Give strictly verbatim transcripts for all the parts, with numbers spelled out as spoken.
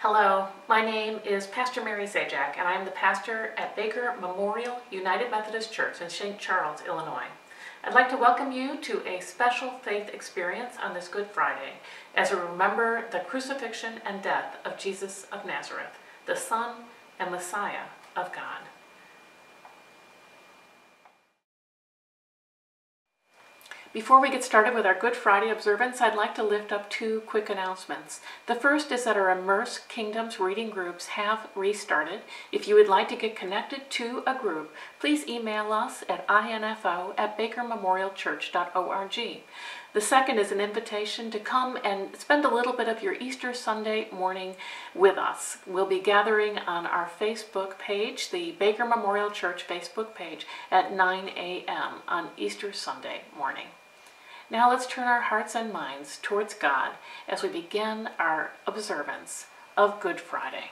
Hello, my name is Pastor Mary Zajac, and I am the pastor at Baker Memorial United Methodist Church in Saint Charles, Illinois. I'd like to welcome you to a special faith experience on this Good Friday as we remember the crucifixion and death of Jesus of Nazareth, the Son and Messiah of God. Before we get started with our Good Friday observance, I'd like to lift up two quick announcements. The first is that our Immerse Kingdoms reading groups have restarted. If you would like to get connected to a group, please email us at info at baker memorial church dot org. The second is an invitation to come and spend a little bit of your Easter Sunday morning with us. We'll be gathering on our Facebook page, the Baker Memorial Church Facebook page, at nine a m on Easter Sunday morning. Now let's turn our hearts and minds towards God as we begin our observance of Good Friday.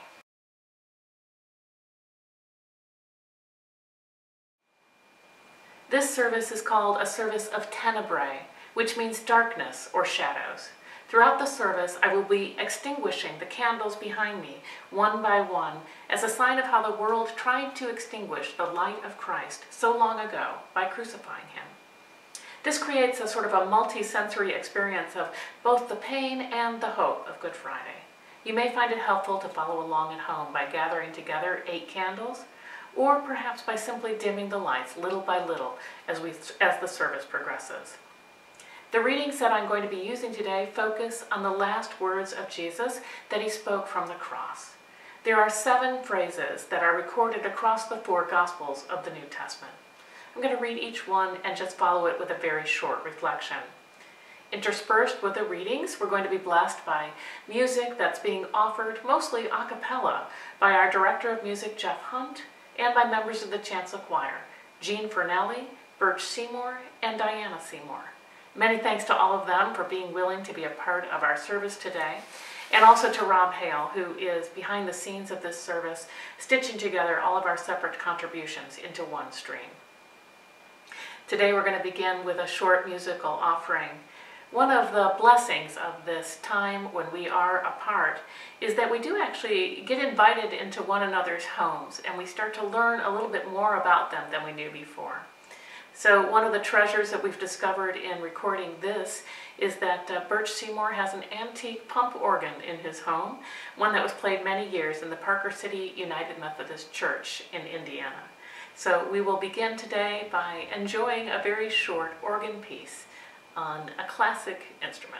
This service is called a service of tenebrae, which means darkness or shadows. Throughout the service, I will be extinguishing the candles behind me one by one as a sign of how the world tried to extinguish the light of Christ so long ago by crucifying him. This creates a sort of a multi-sensory experience of both the pain and the hope of Good Friday. You may find it helpful to follow along at home by gathering together eight candles, or perhaps by simply dimming the lights little by little as, we, as the service progresses. The readings that I'm going to be using today focus on the last words of Jesus that he spoke from the cross. There are seven phrases that are recorded across the four Gospels of the New Testament. I'm going to read each one and just follow it with a very short reflection. Interspersed with the readings, we're going to be blessed by music that's being offered mostly a cappella by our Director of Music, Jeff Hunt, and by members of the Chancel Choir, Jean Fernelli, Birch Seymour, and Diana Seymour. Many thanks to all of them for being willing to be a part of our service today, and also to Rob Hale, who is behind the scenes of this service, stitching together all of our separate contributions into one stream. Today we're going to begin with a short musical offering. One of the blessings of this time when we are apart is that we do actually get invited into one another's homes, and we start to learn a little bit more about them than we knew before. So one of the treasures that we've discovered in recording this is that uh, Birch Seymour has an antique pump organ in his home, one that was played many years in the Parker City United Methodist Church in Indiana. So we will begin today by enjoying a very short organ piece on a classic instrument.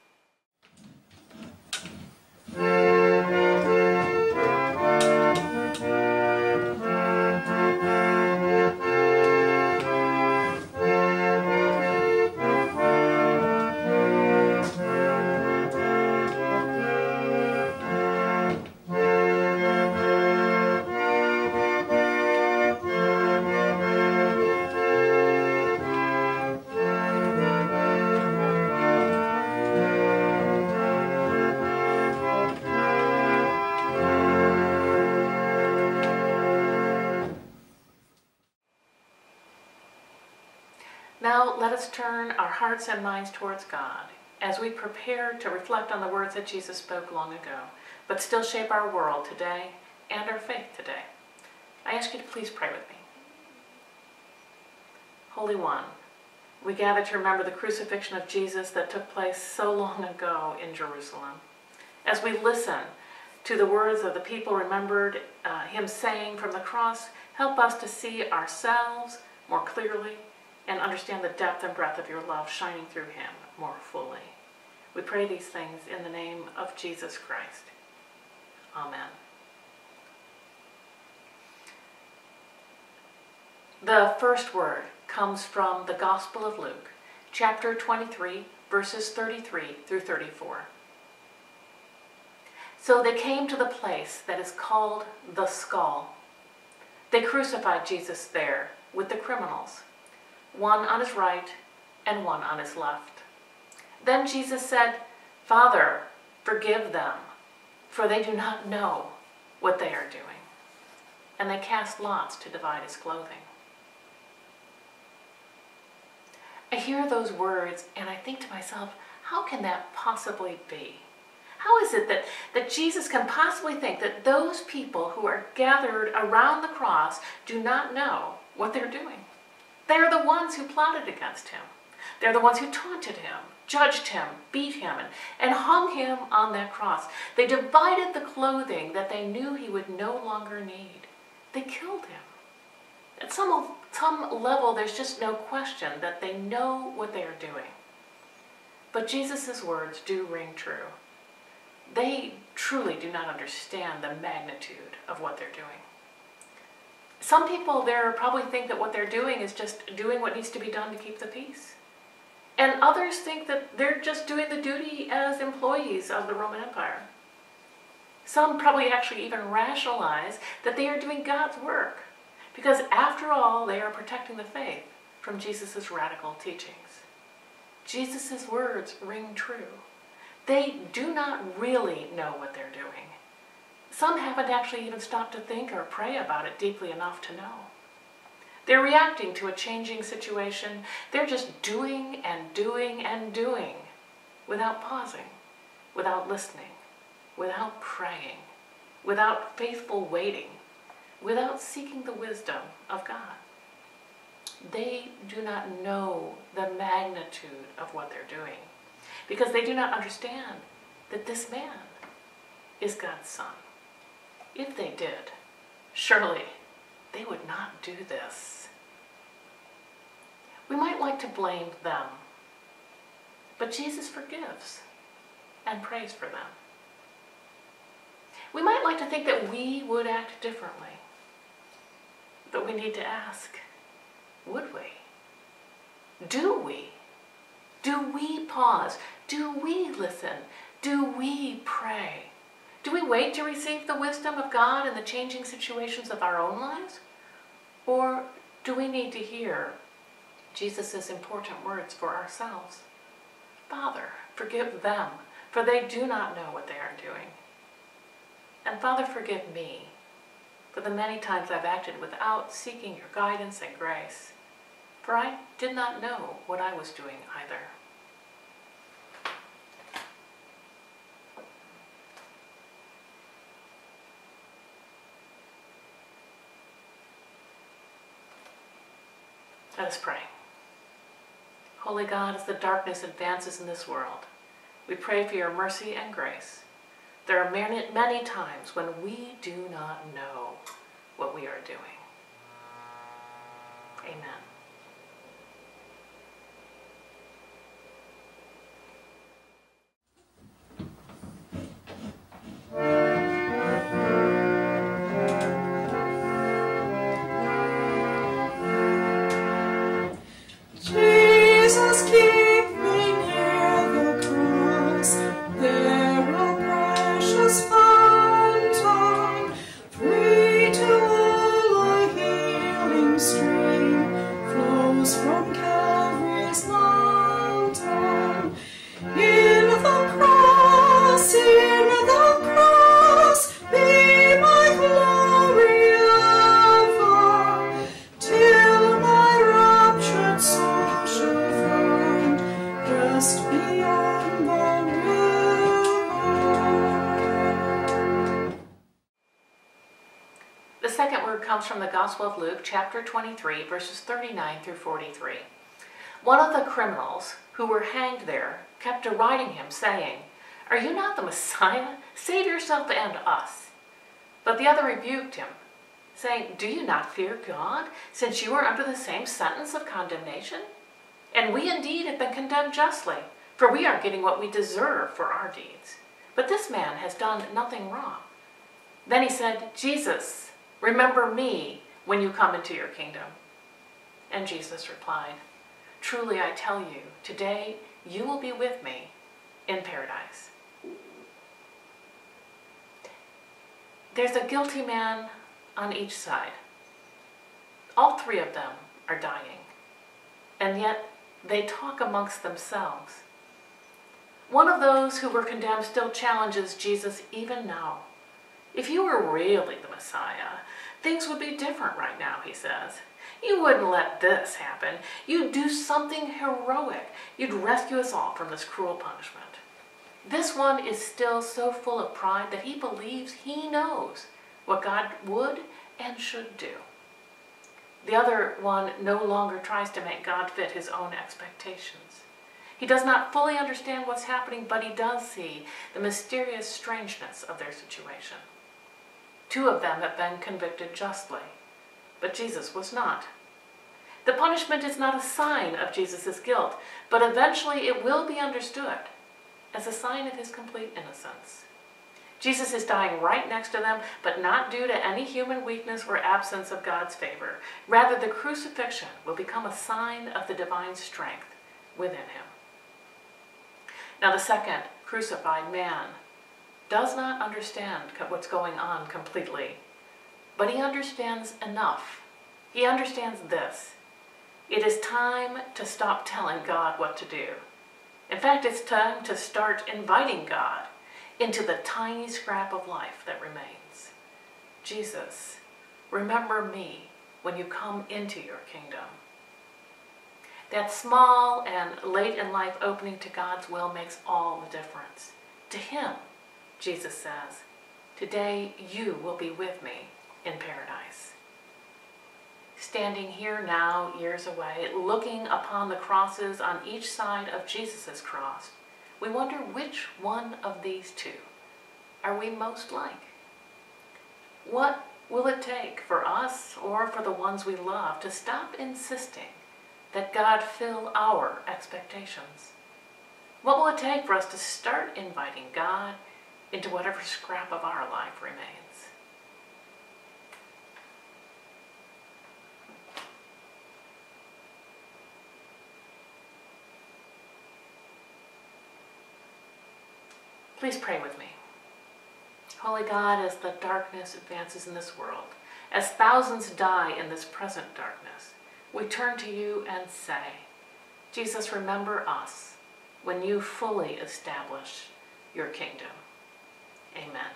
Now let us turn our hearts and minds towards God as we prepare to reflect on the words that Jesus spoke long ago, but still shape our world today and our faith today. I ask you to please pray with me. Holy One, we gather to remember the crucifixion of Jesus that took place so long ago in Jerusalem. As we listen to the words of the people remembered uh, him saying from the cross, help us to see ourselves more clearly and understand the depth and breadth of your love shining through him more fully. We pray these things in the name of Jesus Christ. Amen. The first word comes from the Gospel of Luke, chapter twenty-three, verses thirty-three through thirty-four. So they came to the place that is called the Skull. They crucified Jesus there with the criminals, one on his right and one on his left. Then Jesus said, Father, forgive them, for they do not know what they are doing. And they cast lots to divide his clothing. I hear those words and I think to myself, how can that possibly be? How is it that, that Jesus can possibly think that those people who are gathered around the cross do not know what they're doing? They're the ones who plotted against him. They're the ones who taunted him, judged him, beat him, and, and hung him on that cross. They divided the clothing that they knew he would no longer need. They killed him. At some, some level, there's just no question that they know what they are doing. But Jesus' words do ring true. They truly do not understand the magnitude of what they're doing. Some people there probably think that what they're doing is just doing what needs to be done to keep the peace. And others think that they're just doing the duty as employees of the Roman Empire. Some probably actually even rationalize that they are doing God's work, because after all, they are protecting the faith from Jesus' radical teachings. Jesus' words ring true. They do not really know what they're doing. Some haven't actually even stopped to think or pray about it deeply enough to know. They're reacting to a changing situation. They're just doing and doing and doing without pausing, without listening, without praying, without faithful waiting, without seeking the wisdom of God. They do not know the magnitude of what they're doing because they do not understand that this man is God's Son. If they did, surely they would not do this. We might like to blame them, but Jesus forgives and prays for them. We might like to think that we would act differently, but we need to ask, would we? Do we? Do we pause? Do we listen? Do we pray? Do we wait to receive the wisdom of God in the changing situations of our own lives? Or do we need to hear Jesus' important words for ourselves? Father, forgive them, for they do not know what they are doing. And Father, forgive me for the many times I've acted without seeking your guidance and grace, for I did not know what I was doing either. Let us pray. Holy God, as the darkness advances in this world, we pray for your mercy and grace. There are many, many times when we do not know what we are doing. Amen. Comes from the Gospel of Luke, chapter twenty-three, verses thirty-nine through forty-three. One of the criminals who were hanged there kept deriding him, saying, "Are you not the Messiah? Save yourself and us." But the other rebuked him, saying, "Do you not fear God, since you are under the same sentence of condemnation? And we indeed have been condemned justly, for we are getting what we deserve for our deeds. But this man has done nothing wrong." Then he said, "Jesus, remember me when you come into your kingdom." And Jesus replied, "Truly I tell you, today you will be with me in paradise." There's a guilty man on each side. All three of them are dying, and yet they talk amongst themselves. One of those who were condemned still challenges Jesus even now. "If you were really the Messiah, things would be different right now," he says. "You wouldn't let this happen. You'd do something heroic. You'd rescue us all from this cruel punishment." This one is still so full of pride that he believes he knows what God would and should do. The other one no longer tries to make God fit his own expectations. He does not fully understand what's happening, but he does see the mysterious strangeness of their situation. Two of them have been convicted justly, but Jesus was not. The punishment is not a sign of Jesus' guilt, but eventually it will be understood as a sign of his complete innocence. Jesus is dying right next to them, but not due to any human weakness or absence of God's favor. Rather, the crucifixion will become a sign of the divine strength within him. Now, the second crucified man does not understand what's going on completely, but he understands enough. He understands this. It is time to stop telling God what to do. In fact, it's time to start inviting God into the tiny scrap of life that remains. Jesus, remember me when you come into your kingdom. That small and late in life opening to God's will makes all the difference. To him, Jesus says, today you will be with me in paradise. Standing here now, years away, looking upon the crosses on each side of Jesus' cross, we wonder which one of these two are we most like? What will it take for us or for the ones we love to stop insisting that God fill our expectations? What will it take for us to start inviting God into whatever scrap of our life remains? Please pray with me. Holy God, as the darkness advances in this world, as thousands die in this present darkness, we turn to you and say, Jesus, remember us when you fully establish your kingdom. Amen.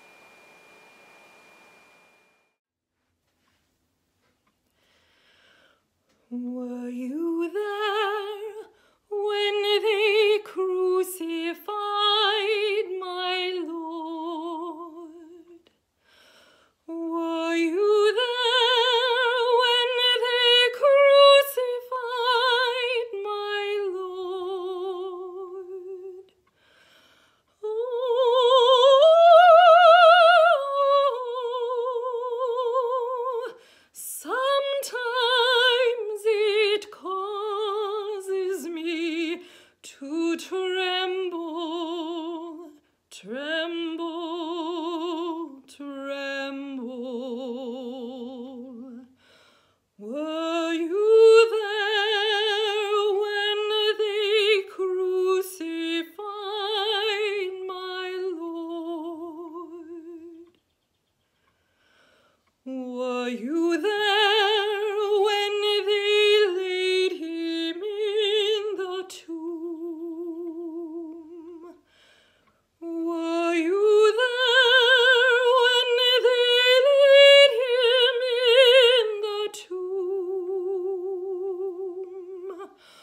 Were you there when they crucified my Lord? Were you there when they crucified my Lord? Oh, sometimes it causes me to tremble, tremble, tremble. Were you there when they crucified my Lord? Were you there when they laid him in the tomb? Were you there when they laid him in the tomb?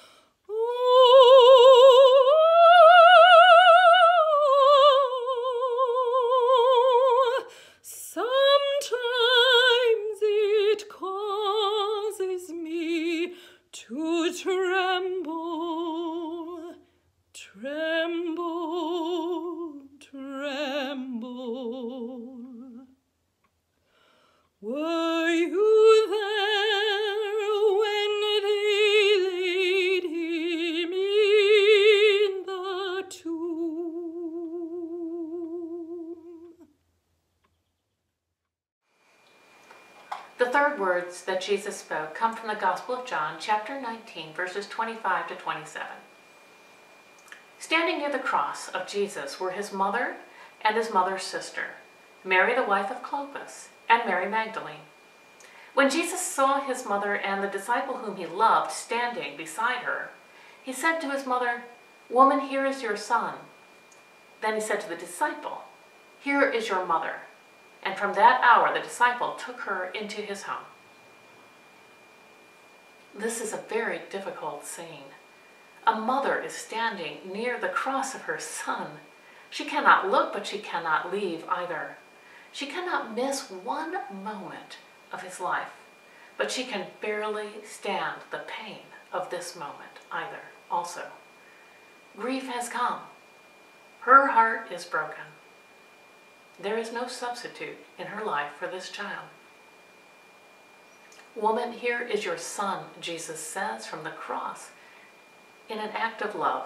Oh, sometimes it causes me to tremble, tremble, tremble. Were you there when they laid him in the tomb? The third words that Jesus spoke come from the Gospel of John, chapter nineteen, verses twenty-five to twenty-seven. Standing near the cross of Jesus were his mother and his mother's sister, Mary the wife of Clopas, and Mary Magdalene. When Jesus saw his mother and the disciple whom he loved standing beside her, he said to his mother, "Woman, here is your son." Then he said to the disciple, "Here is your mother." And from that hour the disciple took her into his home. This is a very difficult scene. A mother is standing near the cross of her son, She cannot look, but she cannot leave either. She cannot miss one moment of his life, but she can barely stand the pain of this moment either also. Grief has come. Her heart is broken. There is no substitute in her life for this child. Woman, here is your son, Jesus says from the cross, in an act of love.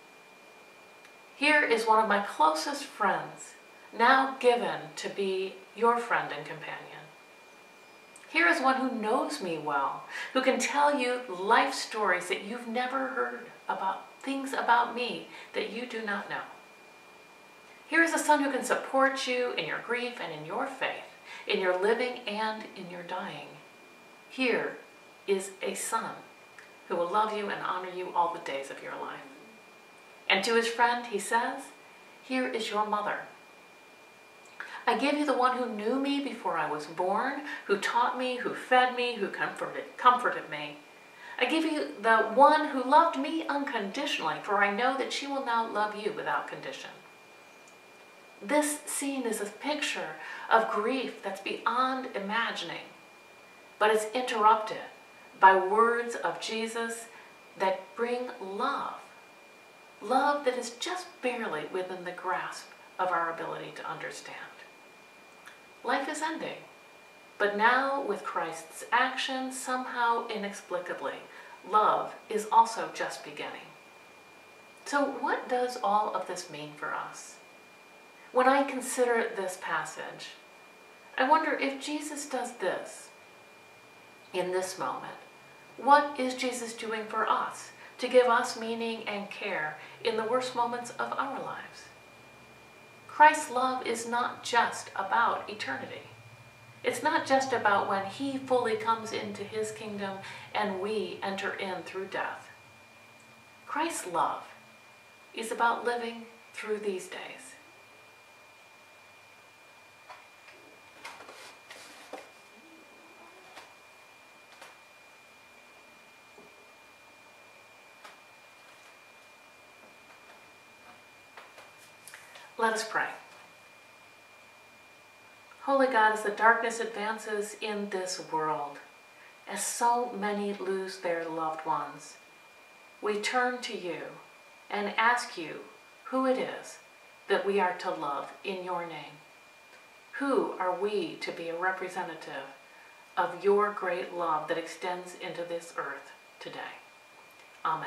Here is one of my closest friends, now given to be your friend and companion. Here is one who knows me well, who can tell you life stories that you've never heard about, things about me that you do not know. Here is a son who can support you in your grief and in your faith, in your living and in your dying. Here is a son who will love you and honor you all the days of your life. And to his friend, he says, here is your mother. I give you the one who knew me before I was born, who taught me, who fed me, who comforted, comforted me. I give you the one who loved me unconditionally, for I know that she will now love you without condition. This scene is a picture of grief that's beyond imagining, but it's interrupted by words of Jesus that bring love. Love that is just barely within the grasp of our ability to understand. Life is ending, but now with Christ's action, somehow inexplicably, love is also just beginning. So what does all of this mean for us? When I consider this passage, I wonder if Jesus does this in this moment, what is Jesus doing for us to give us meaning and care in the worst moments of our lives? Christ's love is not just about eternity. It's not just about when he fully comes into his kingdom and we enter in through death. Christ's love is about living through these days. Let us pray. Holy God, as the darkness advances in this world, as so many lose their loved ones, we turn to you and ask you who it is that we are to love in your name. Who are we to be a representative of your great love that extends into this earth today? Amen.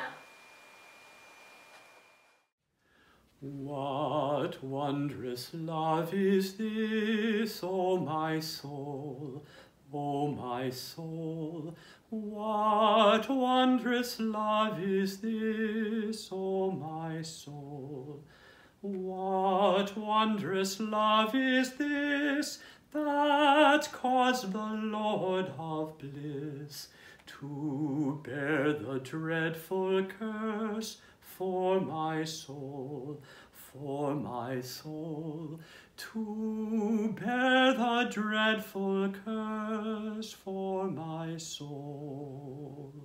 What wondrous love is this, O my soul, O my soul? What wondrous love is this, O my soul? What wondrous love is this that caused the Lord of bliss to bear the dreadful curse for my soul, for my soul, to bear the dreadful curse for my soul.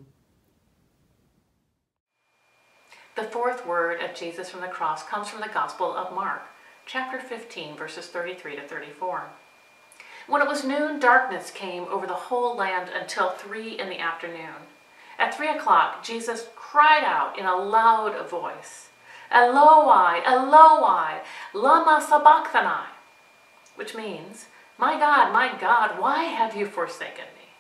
The fourth word of Jesus from the cross comes from the Gospel of Mark, chapter fifteen, verses thirty-three to thirty-four. When it was noon, darkness came over the whole land until three in the afternoon. At three o'clock, Jesus cried out in a loud voice, Eloi, Eloi, lama sabachthani, which means, my God, my God, why have you forsaken me?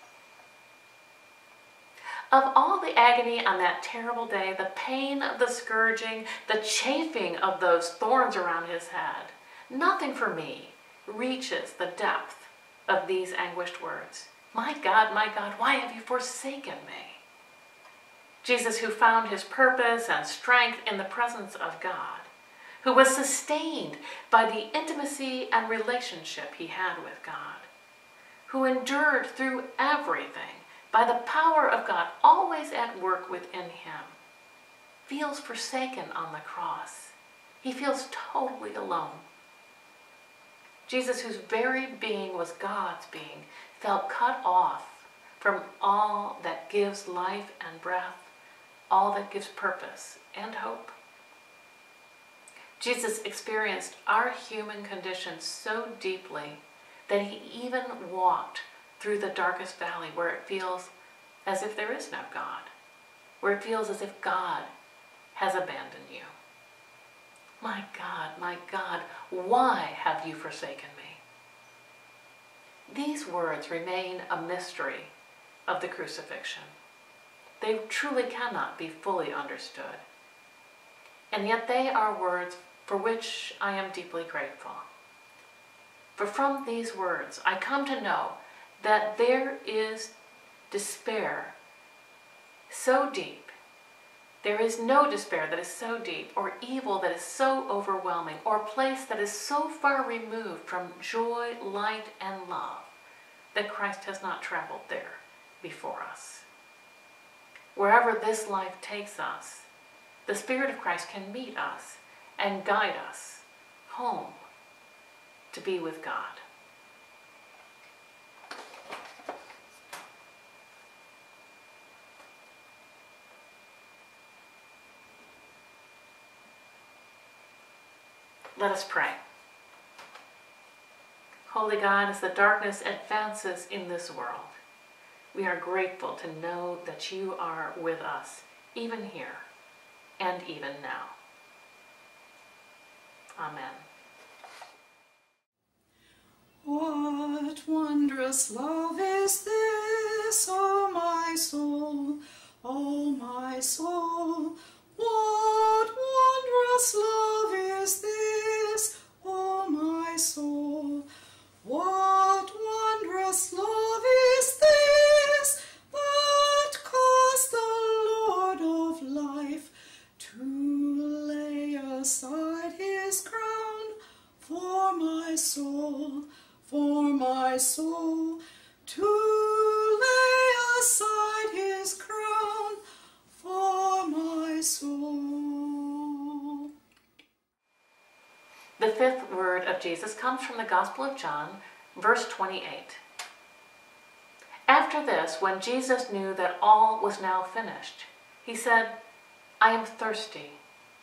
Of all the agony on that terrible day, the pain of the scourging, the chafing of those thorns around his head, nothing for me reaches the depth of these anguished words. My God, my God, why have you forsaken me? Jesus, who found his purpose and strength in the presence of God, who was sustained by the intimacy and relationship he had with God, who endured through everything by the power of God always at work within him, feels forsaken on the cross. He feels totally alone. Jesus, whose very being was God's being, felt cut off from all that gives life and breath, all that gives purpose and hope. Jesus experienced our human condition so deeply that he even walked through the darkest valley where it feels as if there is no God, where it feels as if God has abandoned you. My God, my God, why have you forsaken me? These words remain a mystery of the crucifixion. They truly cannot be fully understood. And yet they are words for which I am deeply grateful. For from these words, I come to know that there is despair so deep. There is no despair that is so deep, or evil that is so overwhelming, or place that is so far removed from joy, light, and love, that Christ has not traveled there before us. Wherever this life takes us, the Spirit of Christ can meet us and guide us home to be with God. Let us pray. Holy God, as the darkness advances in this world, we are grateful to know that you are with us, even here and even now. Amen. What wondrous love is this, O my soul, O my soul? What wondrous love is this, O my soul? What wondrous love is this that caused the Lord of life to lay aside his crown for my soul, for my soul, to lay aside his crown for my soul. The fifth word of Jesus comes from the Gospel of John, verse twenty-eight. After this, when Jesus knew that all was now finished, he said, I am thirsty.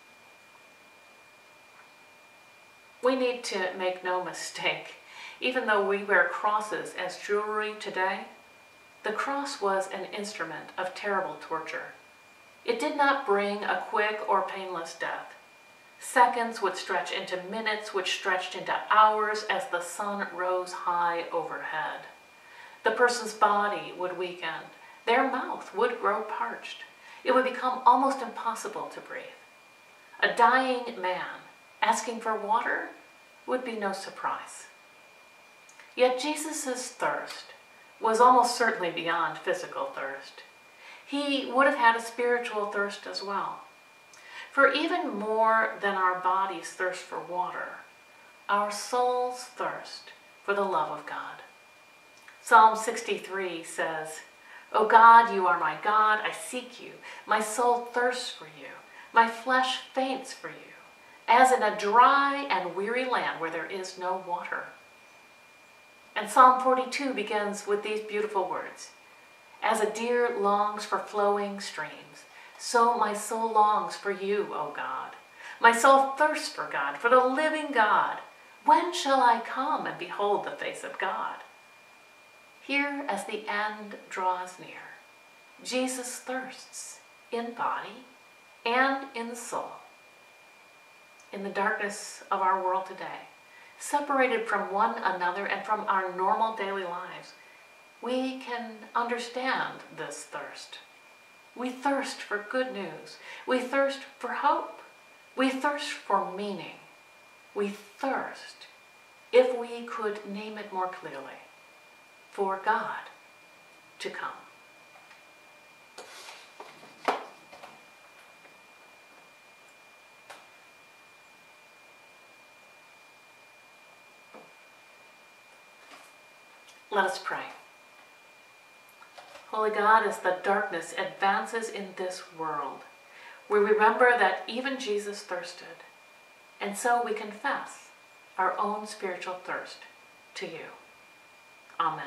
We need to make no mistake. Even though we wear crosses as jewelry today, the cross was an instrument of terrible torture. It did not bring a quick or painless death. Seconds would stretch into minutes, which stretched into hours as the sun rose high overhead. The person's body would weaken. Their mouth would grow parched. It would become almost impossible to breathe. A dying man asking for water would be no surprise. Yet Jesus' thirst was almost certainly beyond physical thirst. He would have had a spiritual thirst as well. For even more than our bodies thirst for water, our souls thirst for the love of God. Psalm sixty-three says, O God, you are my God, I seek you. My soul thirsts for you. My flesh faints for you, as in a dry and weary land where there is no water. And Psalm forty-two begins with these beautiful words. As a deer longs for flowing streams, so my soul longs for you, O God. My soul thirsts for God, for the living God. When shall I come and behold the face of God? Here, as the end draws near, Jesus thirsts in body and in soul. In the darkness of our world today, separated from one another and from our normal daily lives, we can understand this thirst. We thirst for good news. We thirst for hope. We thirst for meaning. We thirst, if we could name it more clearly, for God to come. Let us pray. Holy God, as the darkness advances in this world, we remember that even Jesus thirsted, and so we confess our own spiritual thirst to you. Amen.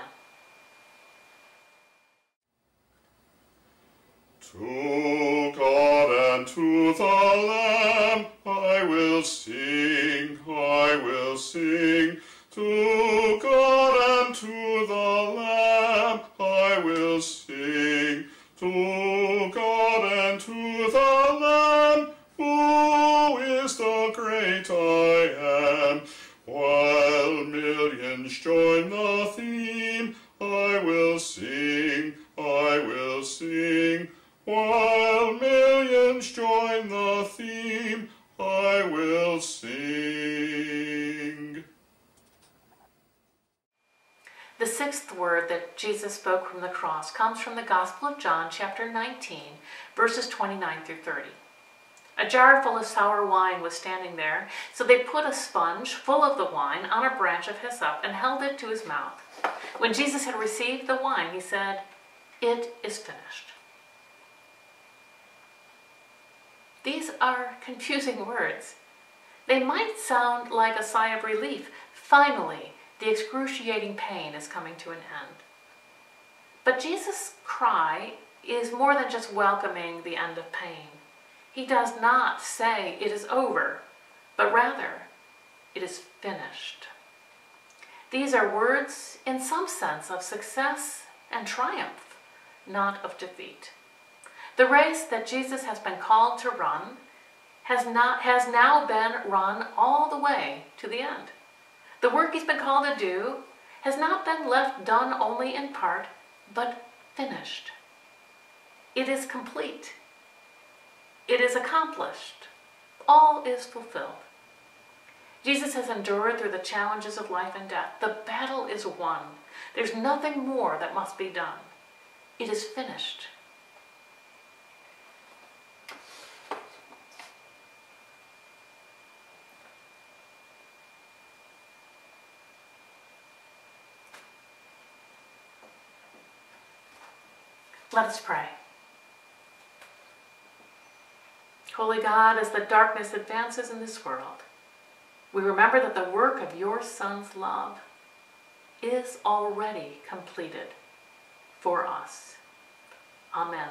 To God and to the Lamb, I will sing, I will sing, to God and to the Lamb, I will sing, to God and to the Lamb, who is the great I am. While millions join the theme, I will sing, I will sing. While millions join the theme, I will sing. The sixth word that Jesus spoke from the cross comes from the Gospel of John, chapter nineteen, verses twenty-nine through thirty. A jar full of sour wine was standing there, so they put a sponge full of the wine on a branch of hyssop and held it to his mouth. When Jesus had received the wine, he said, "It is finished." These are confusing words. They might sound like a sigh of relief. Finally, the excruciating pain is coming to an end. But Jesus' cry is more than just welcoming the end of pain. He does not say it is over, but rather, it is finished. These are words, in some sense, of success and triumph, not of defeat. The race that Jesus has been called to run has, not, has now been run all the way to the end. The work he's been called to do has not been left done only in part, but finished. It is complete. It is accomplished. All is fulfilled. Jesus has endured through the challenges of life and death. The battle is won. There's nothing more that must be done. It is finished. Let us pray. Holy God, as the darkness advances in this world, we remember that the work of your Son's love is already completed for us. Amen.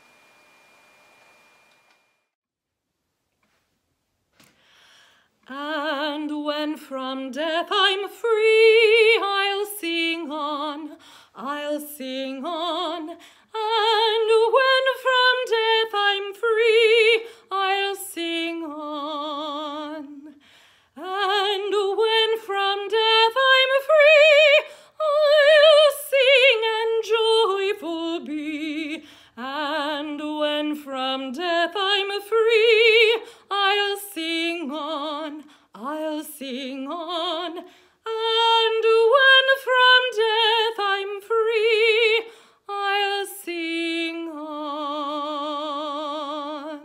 And when from death I'm free, I'll sing on, I'll sing on. And when from death I'm free, I'll sing on. And when from death I'm free, I'll sing and joyful be. And when from death I'm free, I'll sing on, I'll sing on. And when from death I'm free, I'll sing on.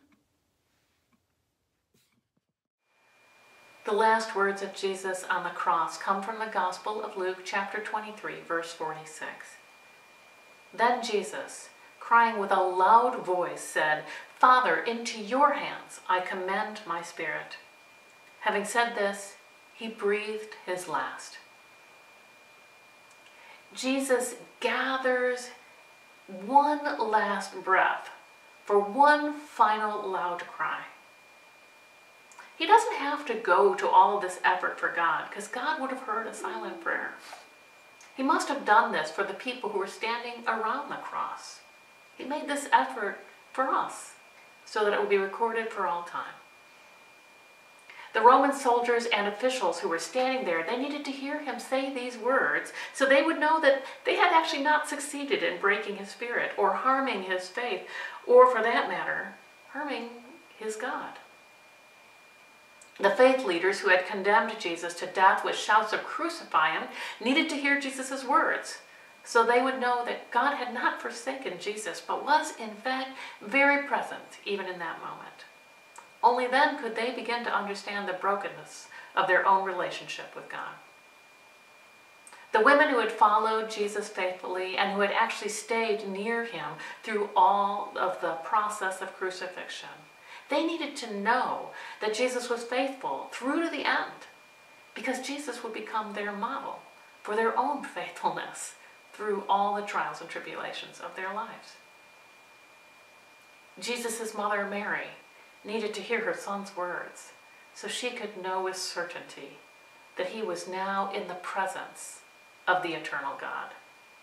The last words of Jesus on the cross come from the Gospel of Luke, chapter twenty-three, verse forty-six. Then Jesus, crying with a loud voice, said, "Father, into your hands I commend my spirit." Having said this, he breathed his last. Jesus gathers one last breath for one final loud cry. He doesn't have to go to all of this effort for God, because God would have heard a silent prayer. He must have done this for the people who were standing around the cross. He made this effort for us, so that it would be recorded for all time. The Roman soldiers and officials who were standing there, they needed to hear him say these words so they would know that they had actually not succeeded in breaking his spirit or harming his faith, or for that matter, harming his God. The faith leaders who had condemned Jesus to death with shouts of "Crucify him" needed to hear Jesus' words so they would know that God had not forsaken Jesus, but was in fact very present even in that moment. Only then could they begin to understand the brokenness of their own relationship with God. The women who had followed Jesus faithfully and who had actually stayed near him through all of the process of crucifixion, they needed to know that Jesus was faithful through to the end, because Jesus would become their model for their own faithfulness through all the trials and tribulations of their lives. Jesus' mother Mary needed to hear her son's words so she could know with certainty that he was now in the presence of the eternal God.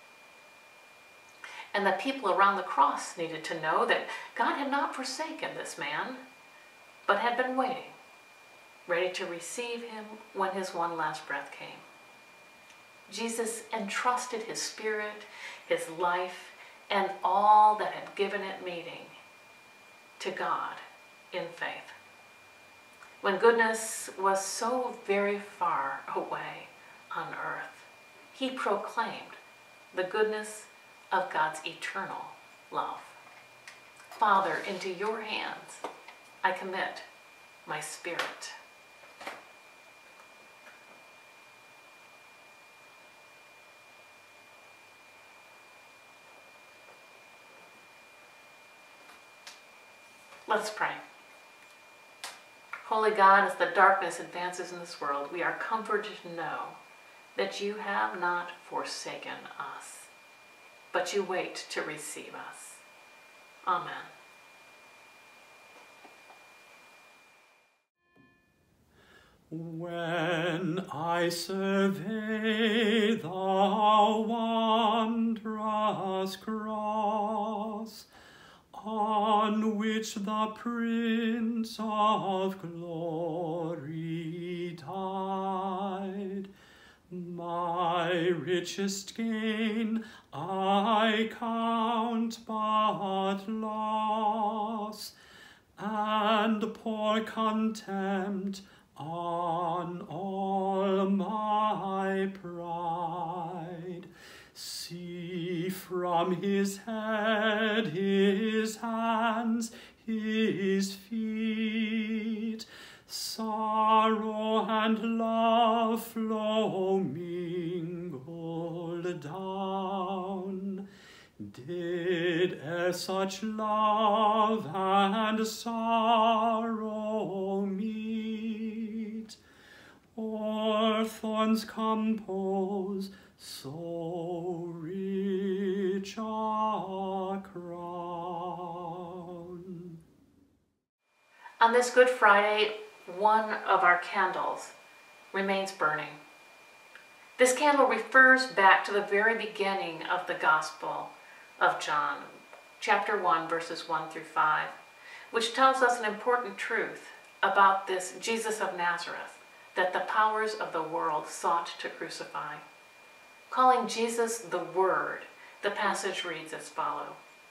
And the people around the cross needed to know that God had not forsaken this man, but had been waiting, ready to receive him when his one last breath came. Jesus entrusted his spirit, his life, and all that had given it meaning to God in faith. When goodness was so very far away on earth, he proclaimed the goodness of God's eternal love. Father, into your hands I commit my spirit. Let's pray. Holy God, as the darkness advances in this world, we are comforted to know that you have not forsaken us, but you wait to receive us. Amen. When I survey the wondrous cross, on which the Prince of Glory died, my richest gain I count but loss, and pour contempt on all my pride. See from his head, his hands, his feet, sorrow and love flow mingled down. Did e'er such love and sorrow meet, or thorns compose so rich a crown? On this Good Friday, one of our candles remains burning. This candle refers back to the very beginning of the Gospel of John, chapter one, verses one through five, which tells us an important truth about this Jesus of Nazareth that the powers of the world sought to crucify. Calling Jesus the Word, the passage reads as follows.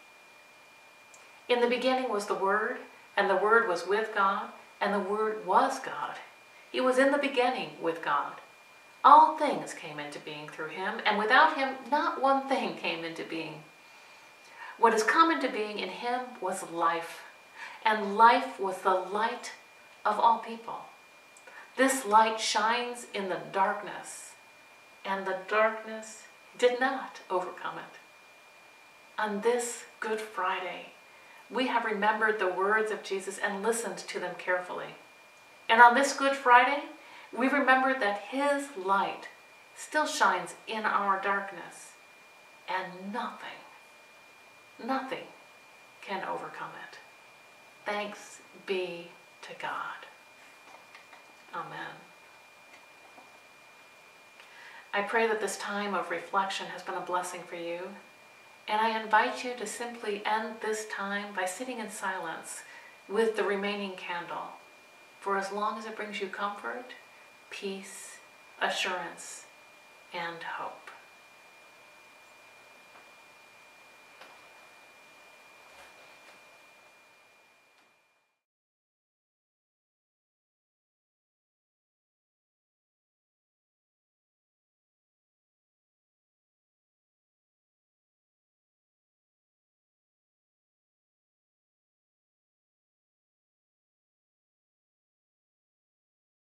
In the beginning was the Word, and the Word was with God, and the Word was God. He was in the beginning with God. All things came into being through him, and without him not one thing came into being. What has come into being in him was life, and life was the light of all people. This light shines in the darkness, and the darkness did not overcome it. On this Good Friday, we have remembered the words of Jesus and listened to them carefully. And on this Good Friday, we remember that his light still shines in our darkness, and nothing, nothing can overcome it. Thanks be to God. Amen. I pray that this time of reflection has been a blessing for you, and I invite you to simply end this time by sitting in silence with the remaining candle, for as long as it brings you comfort, peace, assurance, and hope.